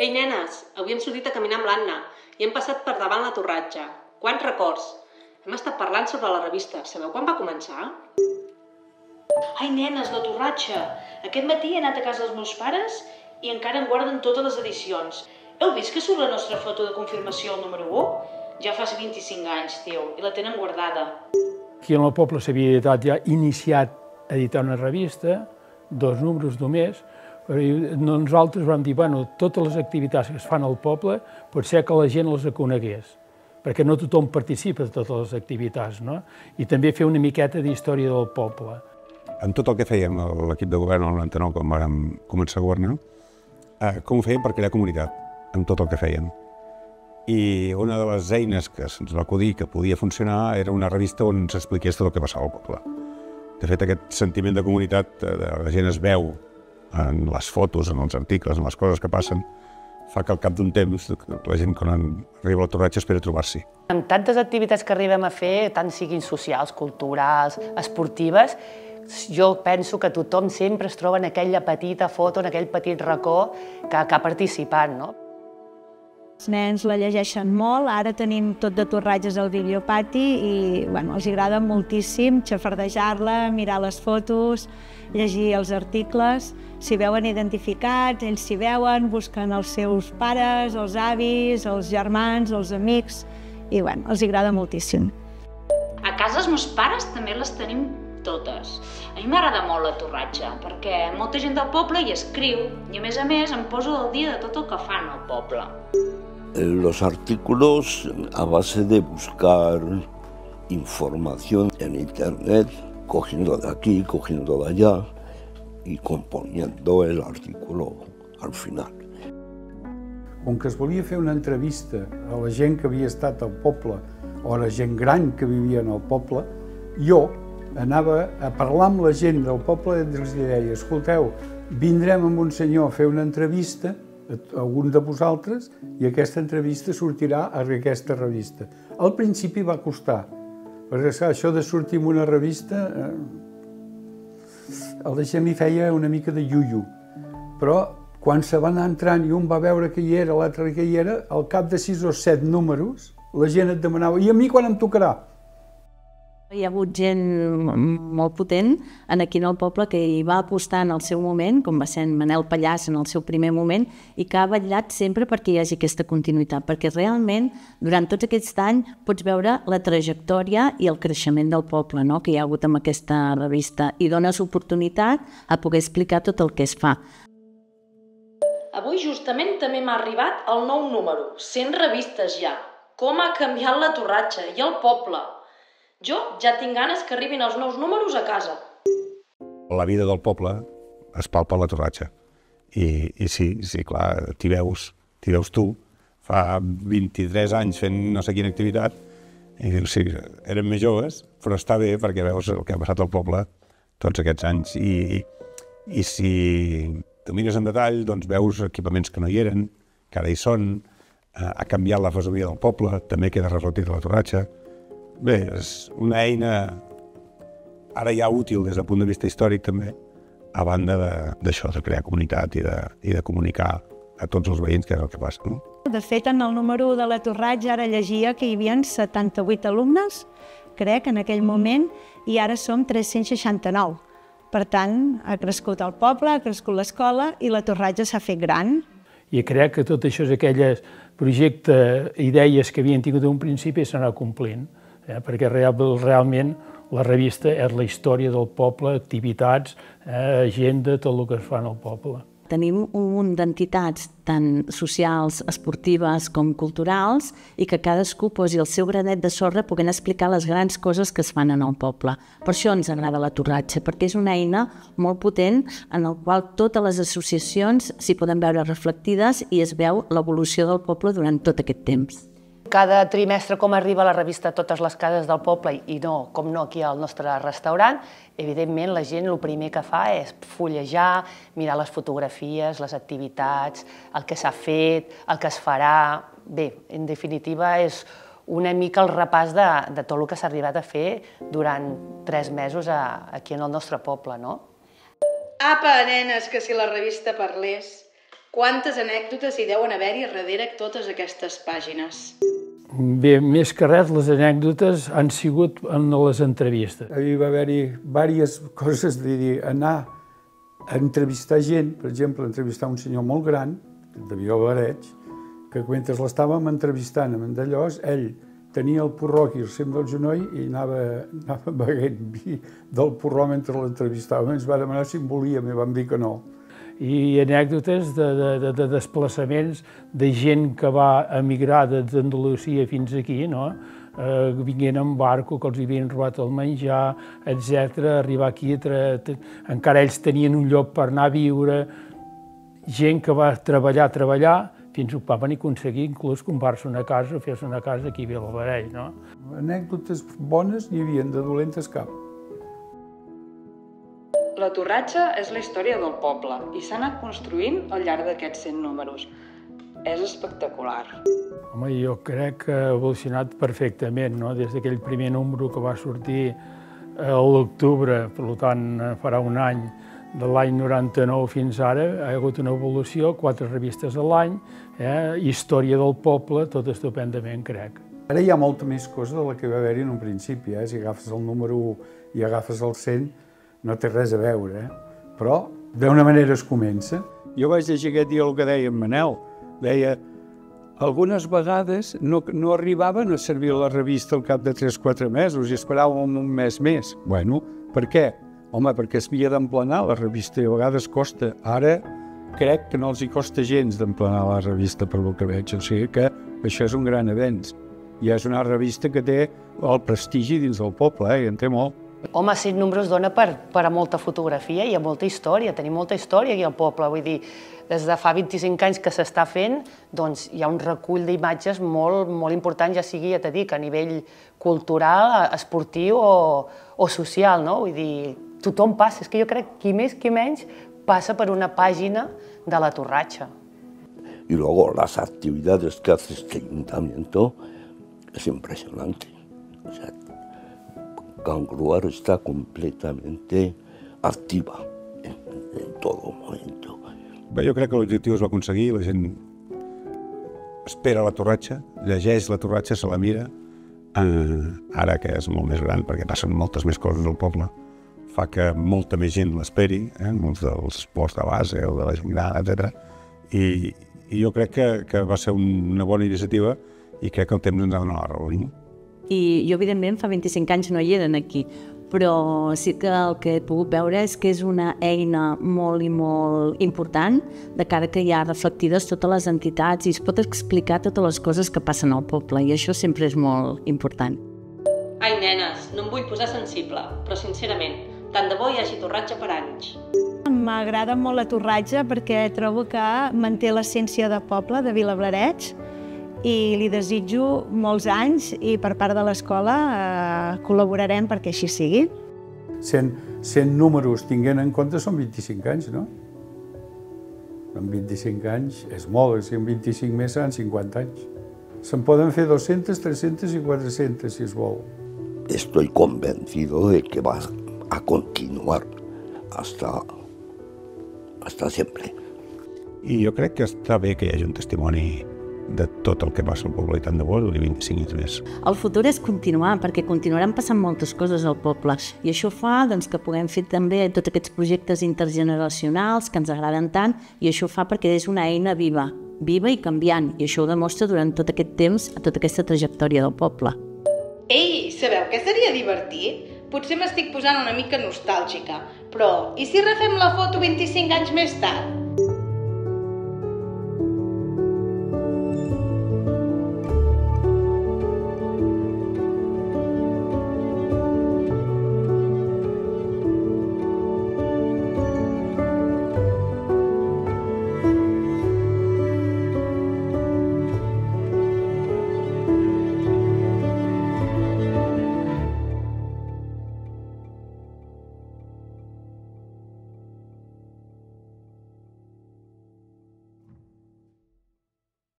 Ei, nenes, avui hem sortit a caminar amb l'Anna i hem passat per davant la Torratxa. Quants records! Hem estat parlant sobre la revista. Sabeu quan va començar? Ai, nenes, la Torratxa! Aquest matí he anat a casa dels meus pares i encara en guarden totes les edicions. Heu vist que surt la nostra foto de confirmació al número 1? Ja fa 25 anys, tio, i la tenen guardada. Aquí en el poble s'havia ja iniciat a editar una revista, 2 números només, però nosaltres vam dir, bueno, totes les activitats que es fan al poble pot ser que la gent les conegués, perquè no tothom participa de totes les activitats, no? I també fer una miqueta d'història del poble. En tot el que fèiem a l'equip de govern el 99, quan vam començar a governar, com ho fèiem per crear comunitat, en tot el que fèiem. I una de les eines que se'ns va acudir que podia funcionar era una revista on s'expliqués tot el que passava al poble. De fet, aquest sentiment de comunitat, la gent es veu en les fotos, en els articles, en les coses que passen, fa que al cap d'un temps la gent quan arriba a la Torratxa espera trobar-s'hi. Amb tantes activitats que arribem a fer, tant siguin socials, culturals, esportives, jo penso que tothom sempre es troba en aquella petita foto, en aquell petit racó que ha participat, no? Els nens la llegeixen molt, ara tenim tot de torratges al bibliopati i els agrada moltíssim xafardejar-la, mirar les fotos, llegir els articles. S'hi veuen identificats, ells s'hi veuen, busquen els seus pares, els avis, els germans, els amics, i els agrada moltíssim. A casa els meus pares també les tenim totes. A mi m'agrada molt la Torratxa, perquè molta gent del poble hi escriu i a més em poso al dia de tot el que fan al poble. Los artículos, a base de buscar información en internet, cogiendo de aquí, cogiendo de allá y componiendo el artículo al final. Com que es volia fer una entrevista a la gent que havia estat al poble o a la gent gran que vivia en el poble, jo anava a parlar amb la gent del poble i els deia, escolteu, vindrem amb un senyor a fer una entrevista a algun de vosaltres i aquesta entrevista sortirà a aquesta revista. Al principi va costar, perquè això de sortir en una revista a la gent li feia una mica de iuiu, però quan se va anar entrant i un va veure que hi era, l'altre que hi era, al cap de 6 o 7 números, la gent et demanava, i a mi quan em tocarà? Hi ha hagut gent molt potent aquí en el poble que hi va apostar en el seu moment, com va ser en Manel Pallàs en el seu primer moment, i que ha vetllat sempre perquè hi hagi aquesta continuïtat, perquè realment durant tots aquests anys pots veure la trajectòria i el creixement del poble que hi ha hagut amb aquesta revista i dones oportunitat a poder explicar tot el que es fa. Avui justament també m'ha arribat el nou número, 100 revistes ja. Com ha canviat la Torratxa i el poble! Jo ja tinc ganes que arribin els nous números a casa. La vida del poble es palpa a la Torratxa. I sí, clar, t'hi veus tu. Fa 23 anys fent no sé quina activitat, i dius, sí, érem més joves, però està bé perquè veus el que ha passat al poble tots aquests anys. I si te mires en detall, doncs veus equipaments que no hi eren, que ara hi són, ha canviat la fesomia del poble, també queda reflectit a la Torratxa. Bé, és una eina ara ja útil des del punt de vista històric també, a banda d'això, de crear comunitat i de comunicar a tots els veïns què és el que passa. De fet, en el número de la Torratxa ara llegia que hi havia 78 alumnes, crec, en aquell moment, i ara som 369. Per tant, ha crescut el poble, ha crescut l'escola i la Torratxa s'ha fet gran. I crec que tot això és aquelles projectes, idees que havien tingut un principi s'han anat complint. Perquè realment la revista és la història del poble, activitats, agenda, tot el que es fa en el poble. Tenim un munt d'entitats, tant socials, esportives com culturals, i que cadascú posi el seu granet de sorra podent explicar les grans coses que es fan en el poble. Per això ens agrada la Torratxa, perquè és una eina molt potent en la qual totes les associacions s'hi poden veure reflectides i es veu l'evolució del poble durant tot aquest temps. Cada trimestre, com arriba la revista a totes les cases del poble i com no aquí al nostre restaurant, evidentment la gent el primer que fa és fullejar, mirar les fotografies, les activitats, el que s'ha fet, el que es farà. Bé, en definitiva és una mica el repàs de tot el que s'ha arribat a fer durant 3 mesos aquí en el nostre poble, no? Apa, nenes, que si la revista parlés. Quantes anècdotes hi deuen haver-hi darrere totes aquestes pàgines? Bé, més que res, les anècdotes han sigut en les entrevistes. Hi va haver-hi diverses coses de dir, anar a entrevistar gent, per exemple, entrevistar un senyor molt gran, de Vilablareix, que mentre l'estàvem entrevistant amb en Dallós, ell tenia el porró aquí al cim del genoll i anava beguent vi del porró mentre l'entrevistàvem. Ens va demanar si en volíem i vam dir que no. I anècdotes de desplaçaments de gent que va emigrar d'Andalusia fins aquí, no? Vinguent en barco, que els havien robat el menjar, etc. Arribar aquí, encara ells tenien un lloc per anar a viure, gent que va treballar, fins que van aconseguir inclús comprar-se una casa o fer-se una casa aquí a Vilablareix, no? Anècdotes bones n'hi havia, de dolentes cap. La Torratxa és la història del poble i s'ha anat construint al llarg d'aquests 100 números. És espectacular. Home, jo crec que ha evolucionat perfectament, no? Des d'aquell primer número que va sortir a l'octubre, per tant farà un any, de l'any 99 fins ara, ha hagut una evolució, 4 revistes a l'any, història del poble, tot estupendament, crec. Ara hi ha molta més cosa de la que va haver-hi en un principi. Si agafes el número 1 i agafes el 100, no té res a veure, però d'una manera es comença. Jo vaig llegir aquest dia el que deia en Manel. Deia, algunes vegades no arribaven a servir la revista al cap de 3-4 mesos i esperàvem un mes més. Bueno, per què? Home, perquè es havia d'emplenar la revista i a vegades costa. Ara crec que no els hi costa gens d'emplenar la revista per lo que veig. O sigui que això és un gran avenç. I és una revista que té el prestigi dins del poble, i en té molt. Home, 100 números dona per a molta fotografia i a molta història. Tenim molta història aquí al poble. Vull dir, des de fa 25 anys que s'està fent, doncs hi ha un recull d'imatges molt important, ja sigui, ja t'he dit, a nivell cultural, esportiu o social, no? Vull dir, tothom passa. És que jo crec que qui més qui menys passa per una pàgina de la Torratxa. Y luego las actividades que hace este ayuntamiento es impresionante. O sea, Cangruar está completamente activa en todo momento. Bé, jo crec que l'objectiu es va aconseguir, la gent espera la Torratxa, llegeix la Torratxa, se la mira, ara que és molt més gran, perquè passen moltes més coses al poble, fa que molta més gent l'esperi, molts dels esports de base o de la gent gran, etc. I jo crec que va ser una bona iniciativa i crec que el temps ens ha donat la raó. I jo, evidentment, fa 25 anys no hi eren aquí, però sí que el que he pogut veure és que és una eina molt i molt important de cara que hi ha reflectides totes les entitats i es pot explicar totes les coses que passen al poble i això sempre és molt important. Ai, nenes, no em vull posar sensible, però sincerament, tant de bo hi hagi Torratxa per anys. M'agrada molt la Torratxa perquè trobo que manté l'essència de poble de Vilablareix i li desitjo molts anys i per part de l'escola col·laborarem perquè així sigui. 100 números tinguent en compte són 25 anys, no? En 25 anys és molt, si en 25 més seran 50 anys. Se'n poden fer 200, 300 i 400, si es vol. Estoy convencido de que va a continuar hasta siempre. I jo crec que està bé que hi hagi un testimoni de tot el que passa al poble i tant de bo i 25 anys més. El futur és continuar, perquè continuaran passant moltes coses al poble i això fa que puguem fer també tots aquests projectes intergeneracionals que ens agraden tant i això fa perquè és una eina viva i canviant i això ho demostra durant tot aquest temps a tota aquesta trajectòria del poble. Ei, sabeu què seria divertit? Potser m'estic posant una mica nostàlgica, però i si refem la foto 25 anys més tard?